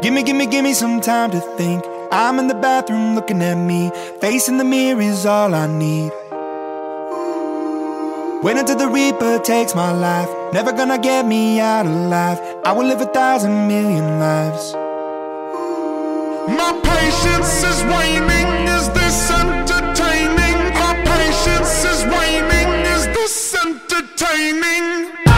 Give me some time to think. I'm in the bathroom looking at me. Facing the mirror is all I need. Wait until the Reaper takes my life. Never gonna get me out alive. I will live 1,000 million lives. My patience is waning, is this entertaining? My patience is waning, is this entertaining?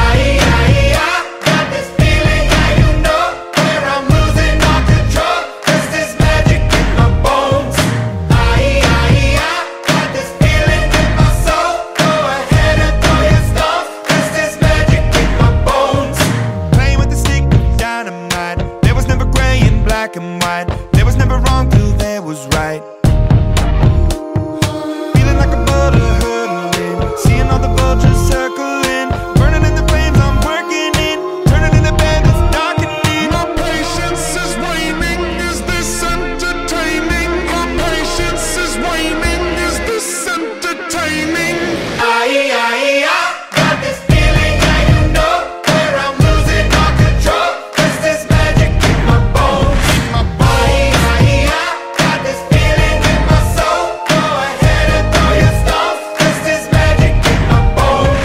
Got this feeling, yeah, you know, where I'm losing all control. Cause there's magic in my bones. Got this feeling in my soul. Go ahead and throw your stuff, cause there's magic in my bones. Playing with the stick of dynamite. There was never gray and black and white. There was never wrong till there was right. Feeling like a boulder hurtling. Seeing all the vultures circling. Burning in the flames I'm working in. Turning in the bed that's darkening. My patience is waning, is this entertaining? My patience is waning, is this entertaining? Got this feeling, yeah, you know, where I'm losing all control. Cause there's magic in my bones. Got this feeling in my soul. Go ahead and throw your stuff, cause there's magic in my bones.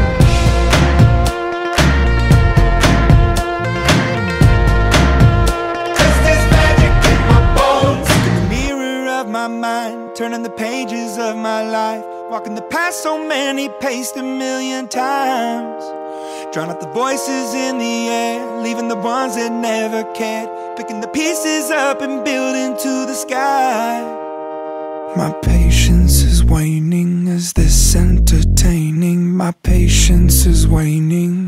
Cause there's magic in my bones. In the mirror of my mind, turning the pages of my life. Walking the path so many paced 1,000,000 times. Drown out the voices in the air, leaving the ones that never cared. Picking the pieces up and building to the sky. My patience is waning, is this entertaining? My patience is waning.